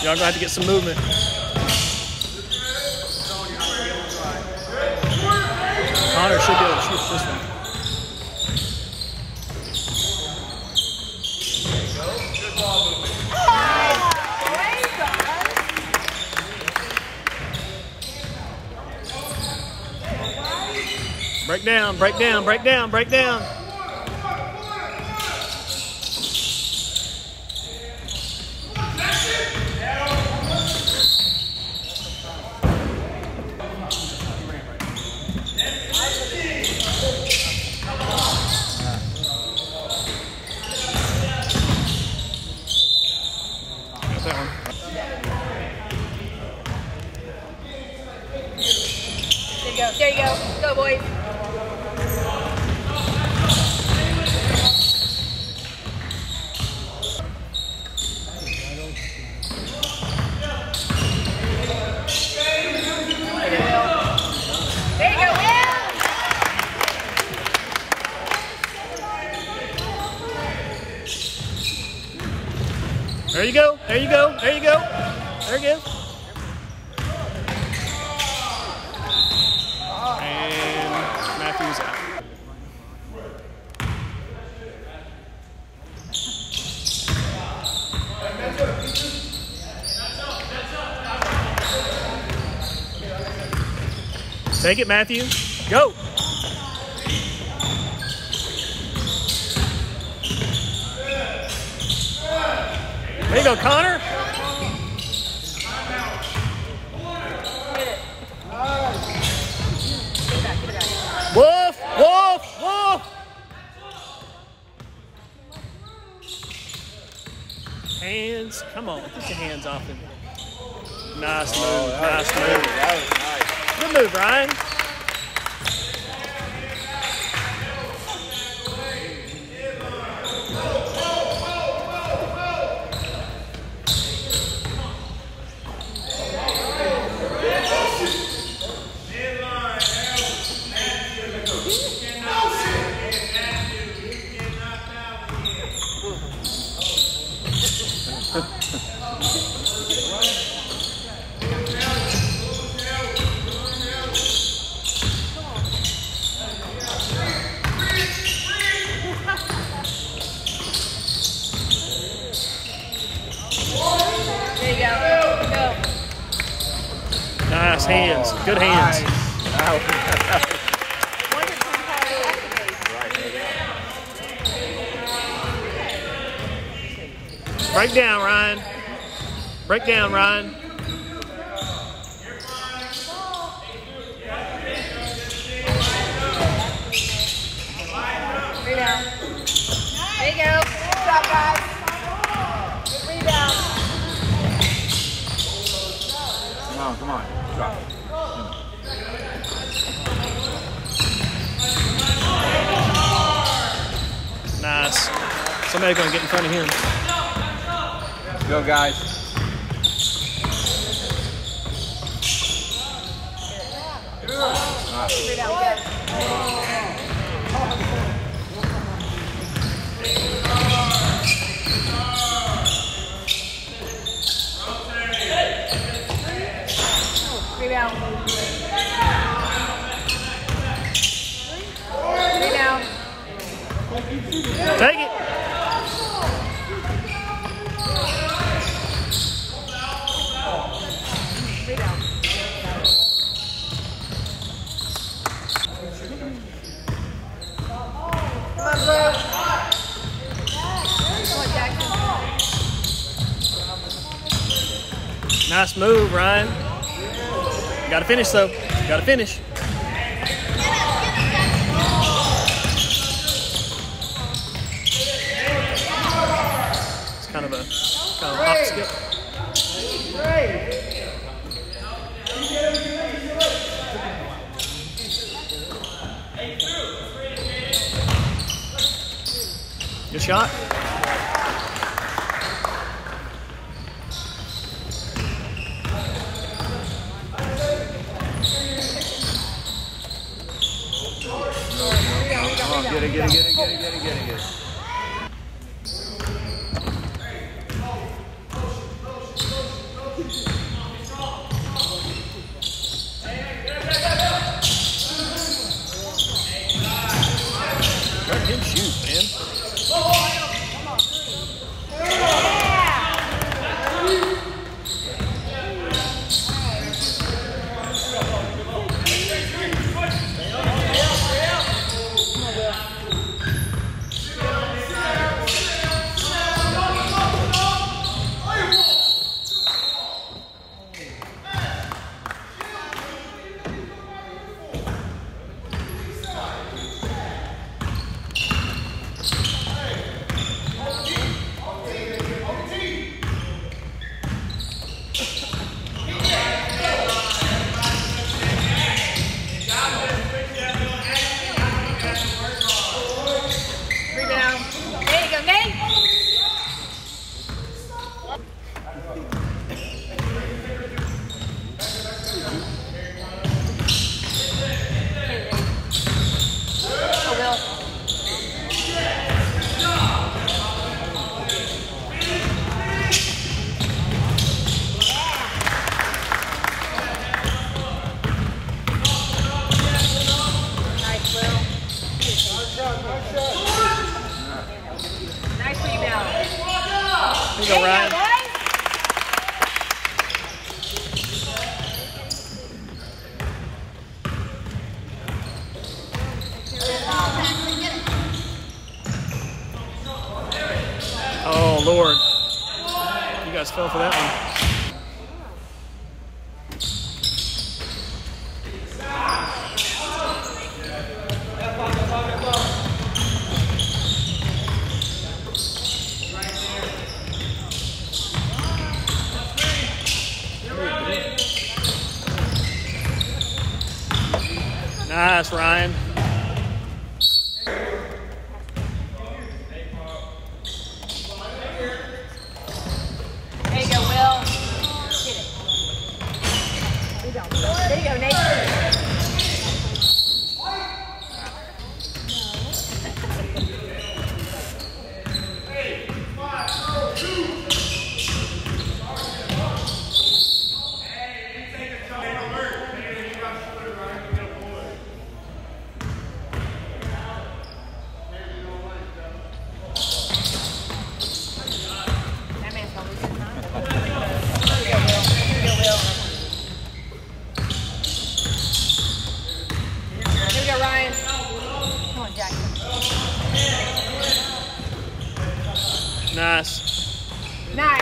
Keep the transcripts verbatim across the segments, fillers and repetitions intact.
Y'all gonna have to get some movement. Connor should be able to shoot this one. Break down, break down, break down, break down. There you go. Go, boys. There you go, Will. There you go. There you go. There you go. There it is. Matthews out. Take it, Matthew. Go. There you go, Connor. Wolf, Wolf, Wolf. Hands, come on, get your hands off him. Nice move, oh, nice move. Good. That was nice. Good move, Ryan. Nice hands, good hands. Break down, Ryan. Break down, Ryan. Rebound. There you go. Good job, guys. Good rebound. Come on, come on. Drop it. Nice. Somebody's gonna get in front of him. Let's go, guys. Nice. Rebound, Rebound. Rebound. Take it. Rebound. Come on, Blue. Come on, Jackson. Nice move, Ryan. You gotta finish though. You gotta finish. It's kind of a kind of a hop skip. Good shot. Get it, get it, get it, get it, get it, get it, get it. Here you go, Ryan. Oh, Lord. You guys fell for that one. Nice, Ryan. There you go, Will. Get it. There you go. There you go, Nate. Nice. Nice,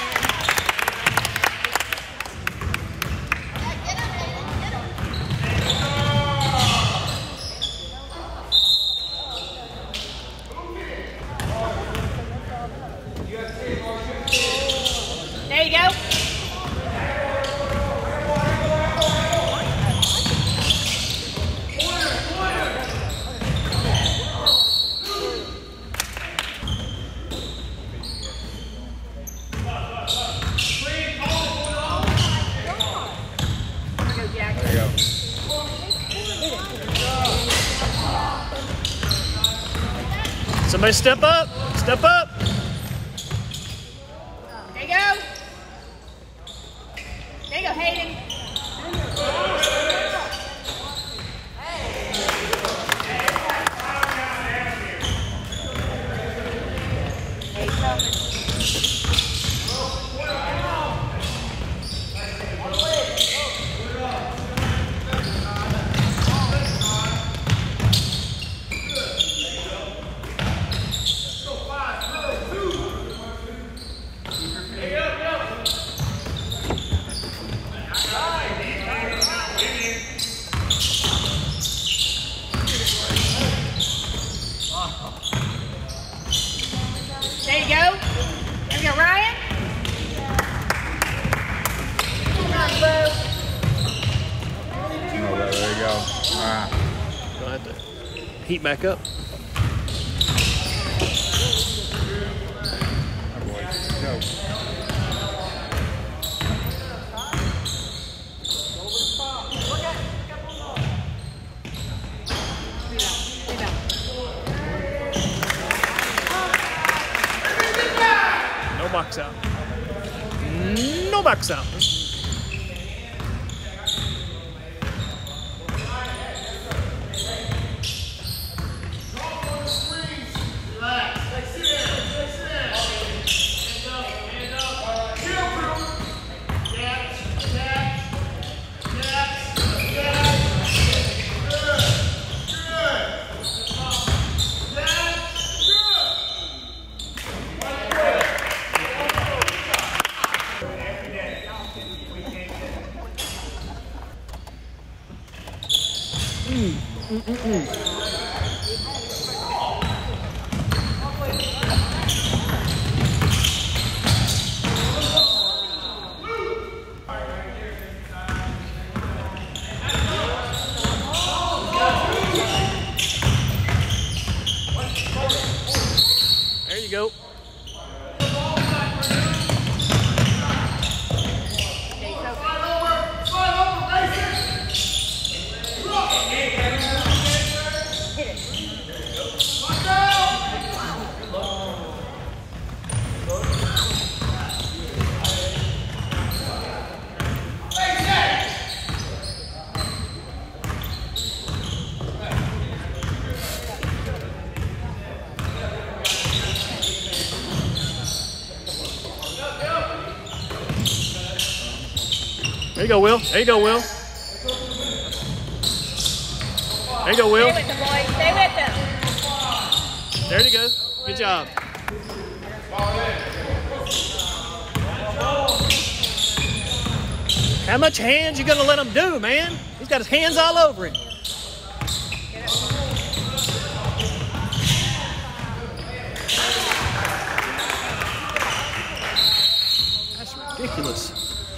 there you go. Somebody step up. Step up. There you go. There you go, Hayden. There you go. There you go, Ryan. Come on, Blue. Oh, there you go. All right. Gonna have to heat back up. All right, boys. Go. No box out. No box out. Mm, mm, mm, mm. There you go. There you go, Will. There you go, Will. There you go, Will. Stay with them, boys. Stay with them. There you go. Good job. How much hands you gonna let him do, man? He's got his hands all over him. That's ridiculous.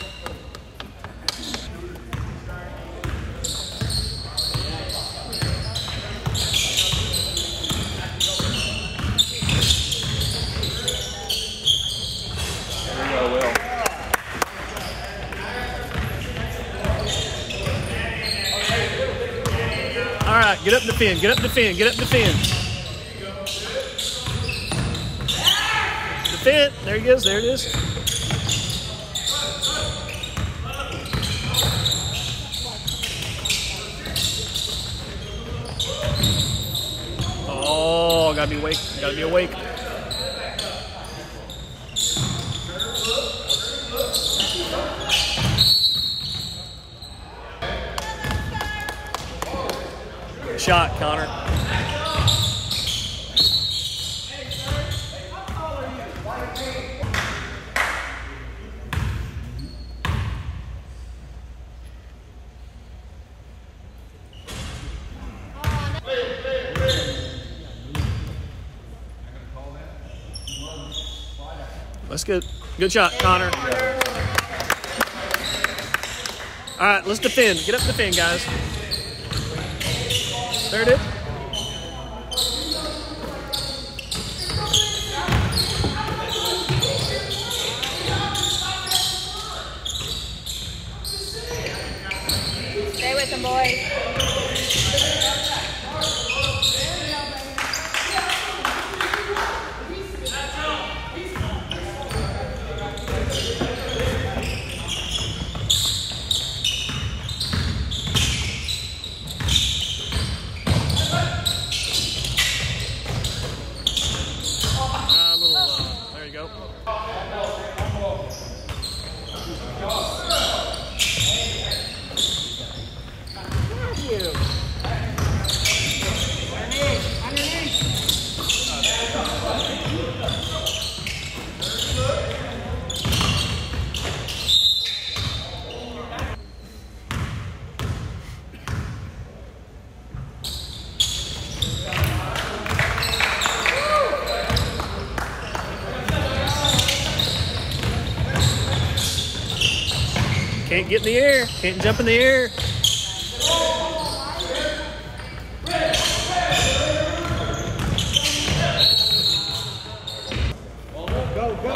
All right, get up and defend, get up and defend, get up and defend. Defend, there he goes, there it is. Oh, gotta be awake, gotta be awake. Shot, Connor. Let's get good shot, Connor. All right, let's defend. Get up and defend, guys. There it is. Stay with them, boys. Can't get in the air. Can't jump in the air. Go, go.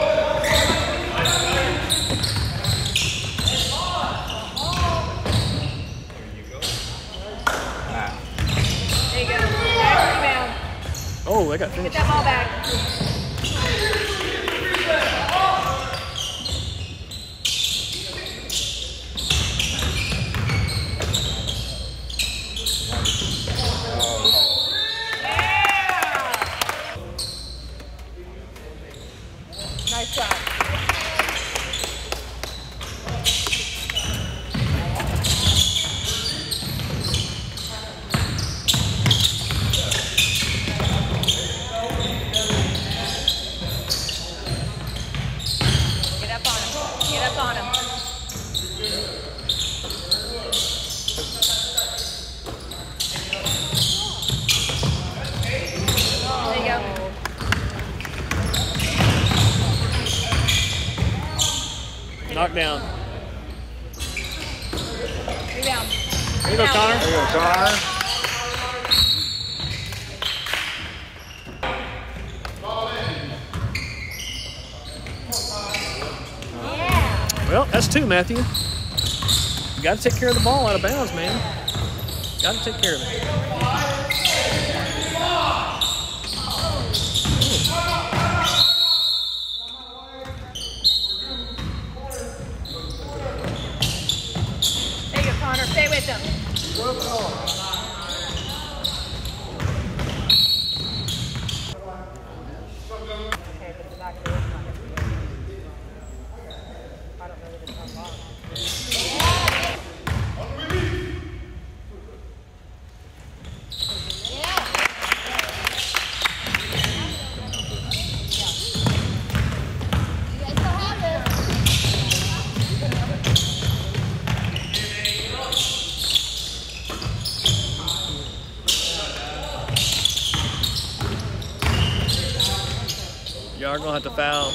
There you go. Next rebound. Oh, I got Get finished. that ball back. Nice shot. Get up on him. Get up on him. There you go. Knock down. Rebound. There you go, Connor. There you go, Connor. Yeah. Well, that's two, Matthew. You got to take care of the ball out of bounds, man. Got to take care of it. There you go, Connor. Stay with them. Okay, but the back of the not going to be I don't know that it's unlocked. LoneStar gonna have to foul.